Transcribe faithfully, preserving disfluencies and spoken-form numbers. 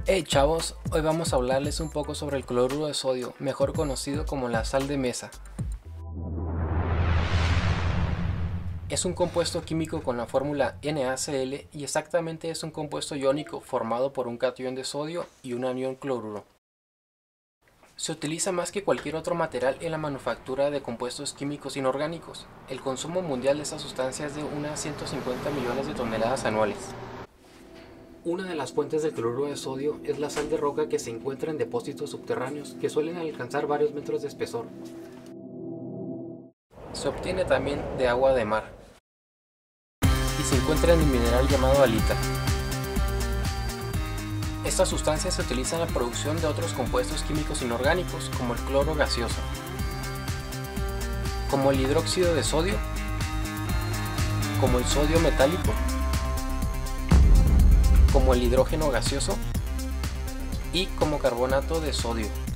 Hey chavos, hoy vamos a hablarles un poco sobre el cloruro de sodio, mejor conocido como la sal de mesa. Es un compuesto químico con la fórmula NaCl y exactamente es un compuesto iónico formado por un catión de sodio y un anión cloruro. Se utiliza más que cualquier otro material en la manufactura de compuestos químicos inorgánicos. El consumo mundial de esta sustancia es de unas ciento cincuenta millones de toneladas anuales. Una de las fuentes del cloruro de sodio es la sal de roca que se encuentra en depósitos subterráneos que suelen alcanzar varios metros de espesor. Se obtiene también de agua de mar y se encuentra en el mineral llamado halita. Esta sustancia se utiliza en la producción de otros compuestos químicos inorgánicos como el cloro gaseoso, como el hidróxido de sodio, como el sodio metálico, como el hidrógeno gaseoso y como carbonato de sodio.